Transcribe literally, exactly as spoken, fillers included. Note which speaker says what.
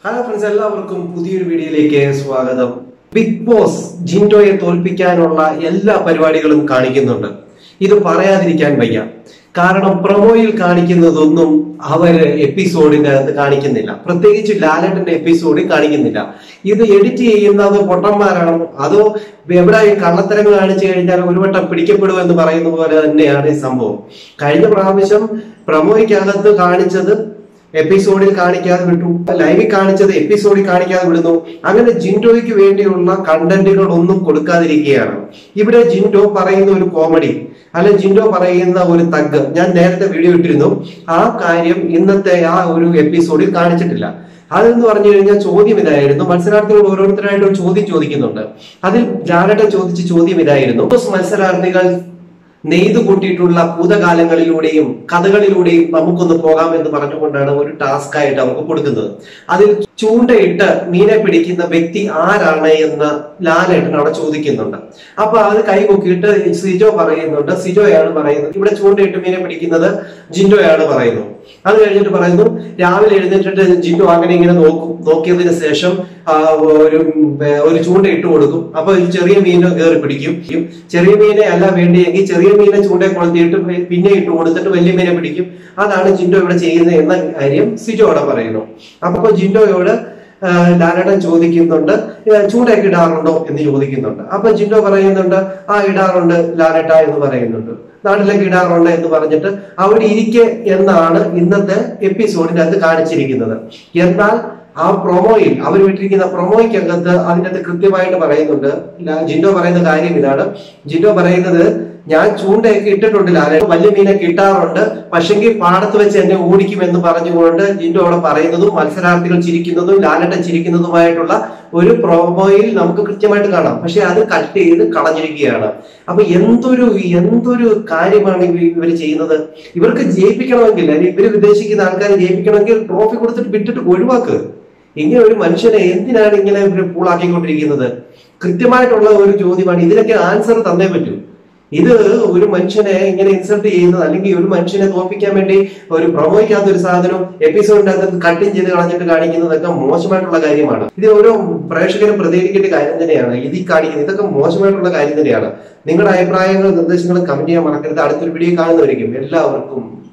Speaker 1: Hi friends, എല്ലാവർക്കും പുതിയൊരു വീഡിയോയിലേക്ക് സ്വാഗതം. ബിഗ് ബോസ് ജിൻഡോയെ തോൽപ്പിക്കാനുള്ള എല്ലാ പരിപാടികളും കാണിക്കുന്നുണ്ട്. ഇത് പറയാതിരിക്കാൻ വയ്യ. കാരണം പ്രൊമോയിൽ കാണിക്കുന്നതൊന്നും അവര് എപ്പിസോഡിന്റെ അകത്ത് കാണിക്കുന്നില്ല. പ്രത്യേകിച്ച് ലാലേട്ടന്റെ എപ്പിസോഡിൽ കാണിക്കുന്നില്ല. ഇത് എഡിറ്റ് ചെയ്യുന്നത് പൊട്ടന്മാരാണോ അതോ എവിടെ കള്ളത്തരങ്ങൾ കാണിച്ചു കഴിഞ്ഞാൽ ഒരു വട്ടം പിടിക്കപ്പെടും എന്ന് പറയുന്ന പോലെ തന്നെയാണ് ഈ സംഭവം. കഴിഞ്ഞ പ്രാവശ്യം പ്രൊമോയ്ക്കകത്ത് കാണിച്ചത് എപ്പിസോഡിൽ കാണിക്കാതെ വിട്ടു, ലൈവിൽ കാണിച്ചത് എപ്പിസോഡിൽ കാണിക്കാതെ വിടുന്നു. അങ്ങനെ ജിൻഡോയ്ക്ക് വേണ്ടിയുള്ള കണ്ടന്റുകൾ ഒന്നും കൊടുക്കാതിരിക്കുകയാണ്. ഇവിടെ ജിൻഡോ പറയുന്ന ഒരു കോമഡി അല്ലെ ജിൻഡോ പറയുന്ന ഒരു തഗ് ഞാൻ നേരത്തെ വീഡിയോ ഇട്ടിരുന്നു. ആ കാര്യം ഇന്നത്തെ ആ ഒരു എപ്പിസോഡിൽ കാണിച്ചിട്ടില്ല. അതെന്ന് പറഞ്ഞു കഴിഞ്ഞാൽ ചോദ്യം ഇതായിരുന്നു. മത്സരാർത്ഥികൾ ഓരോരുത്തരായിട്ട് ഒരു ചോദ്യം ചോദിക്കുന്നുണ്ട്. അതിൽ ലാലേട്ടൻ ചോദിച്ച ചോദ്യം ഇതായിരുന്നു: മത്സരാർത്ഥികൾ നെയ്തു കൂട്ടിയിട്ടുള്ള ഭൂതകാലങ്ങളിലൂടെയും കഥകളിലൂടെയും നമുക്കൊന്ന് പോകാം എന്ന് പറഞ്ഞുകൊണ്ടാണ് ഒരു ടാസ്ക് ആയിട്ട് അവർക്ക് കൊടുക്കുന്നത്. അതിൽ ചൂണ്ടയിട്ട് മീനെ പിടിക്കുന്ന വ്യക്തി ആരാണ് എന്ന് ലാലേട്ടൻ അവിടെ ചോദിക്കുന്നുണ്ട്. അപ്പൊ അത് കൈപൊക്കിയിട്ട് സിജോ പറയുന്നുണ്ട്, സിജോയാണ് പറയുന്നത്. ഇവിടെ ചൂണ്ടയിട്ട് മീനെ പിടിക്കുന്നത് ജിൻഡോയാണ് പറയുന്നത്. അത് കഴിഞ്ഞിട്ട് പറയുന്നു, രാവിലെ എഴുന്നേറ്റിട്ട് ജിൻഡോ അങ്ങനെ ഇങ്ങനെ നോക്കും. നോക്കിയതിന് ശേഷം ഒരു ഒരു ചൂണ്ട ഇട്ട് കൊടുക്കും. അപ്പൊ ചെറിയ മീനെ കയറി പിടിക്കും. ചെറിയ മീനെ അല്ല വേണ്ടിയെങ്കിൽ ചെറിയ മീനെ ചൂണ്ടയെ കൊളുത്തിയിട്ട് പിന്നെ ഇട്ട് കൊടുത്തിട്ട് വലിയ മീനെ പിടിക്കും. അതാണ് ജിൻഡോ ഇവിടെ ചെയ്യുന്നത് എന്ന കാര്യം സിജോ അവിടെ പറയുന്നു. അപ്പൊ ജിൻഡോയോട് ലാലേട്ടൻ ചോദിക്കുന്നുണ്ട്, ചൂണ്ടയൊക്കെ ഇടാറുണ്ടോ എന്ന് ചോദിക്കുന്നുണ്ട്. അപ്പൊ ജിൻഡോ പറയുന്നുണ്ട്, ആ ഇടാറുണ്ട് ലാലേട്ട എന്ന് പറയുന്നുണ്ട്. നാട്ടിലേക്ക് ഇടാറുണ്ട് എന്ന് പറഞ്ഞിട്ട് അവിടെ ഇരിക്കെ എന്നാണ് ഇന്നത്തെ എപ്പിസോഡിനകത്ത് കാണിച്ചിരിക്കുന്നത്. എന്നാൽ ആ പ്രൊമോയിൽ അവർ വിട്ടിരിക്കുന്ന പ്രൊമോയ്ക്കകത്ത് അതിൻ്റെ അകത്ത് കൃത്യമായിട്ട് പറയുന്നുണ്ട്. ജിൻഡോ പറയുന്ന കാര്യം ഇതാണ്. ജിൻഡോ പറയുന്നത്, ഞാൻ ചൂണ്ടയൊക്കെ ഇട്ടിട്ടുണ്ട് ലാലേട്ടൻ, വലിയ മീനൊക്കെ ഇട്ടാറുണ്ട്, പക്ഷെങ്കിൽ പാടത്ത് വെച്ച് എന്നെ ഓടിക്കുമെന്ന് പറഞ്ഞുകൊണ്ട് ജിൻഡോ അവിടെ പറയുന്നതും മത്സരാർത്ഥികൾ ചിരിക്കുന്നതും ലാലേട്ടൻ ചിരിക്കുന്നതുമായിട്ടുള്ള ഒരു പ്രൊമോയിൽ നമുക്ക് കൃത്യമായിട്ട് കാണാം. പക്ഷെ അത് കട്ട് ചെയ്ത് കളഞ്ഞിരിക്കുകയാണ്. അപ്പൊ എന്തൊരു എന്തൊരു കാര്യമാണ് ഇവർ ചെയ്യുന്നത്. ഇവർക്ക് ജയിപ്പിക്കണമെങ്കിൽ അല്ലെങ്കിൽ ഇവർ ഉദ്ദേശിക്കുന്ന ആൾക്കാരെ ജയിപ്പിക്കണമെങ്കിൽ ട്രോഫി കൊടുത്തിട്ട് വിട്ടിട്ട് ഒഴിവാക്ക്. ഇങ്ങനെ ഒരു മനുഷ്യനെ എന്തിനാണ് ഇങ്ങനെ ഇവർ പൂളാക്കിക്കൊണ്ടിരിക്കുന്നത്? കൃത്യമായിട്ടുള്ള ഒരു ചോദ്യമാണ്. ഇതിനൊക്കെ ആൻസർ തന്നേ പറ്റൂ. ഇത് ഒരു മനുഷ്യനെ ഇങ്ങനെ ഇൻസൾട്ട് ചെയ്യുന്നത് അല്ലെങ്കിൽ ഒരു മനുഷ്യനെ തോൽപ്പിക്കാൻ വേണ്ടി ഒരു പ്രൊമോയ്ക്കകത്ത് ഒരു സാധനം എപ്പിസോഡിന്റെ അകത്ത് കട്ടിങ് ചെയ്ത് കളഞ്ഞിട്ട് കാണിക്കുന്നതൊക്കെ മോശമായിട്ടുള്ള കാര്യമാണ്. ഇത് ഓരോ പ്രേക്ഷകരും പ്രതികരിക്കേണ്ട കാര്യം തന്നെയാണ്. ഇത് കാണിക്കുന്നത് ഇതൊക്കെ മോശമായിട്ടുള്ള കാര്യം തന്നെയാണ്. നിങ്ങളുടെ അഭിപ്രായങ്ങളും നിർദ്ദേശങ്ങളും കമന്റ് ചെയ്യാൻ മറക്കരുത്. അടുത്തൊരു വീഡിയോ കാണുന്നവരിക്കും എല്ലാവർക്കും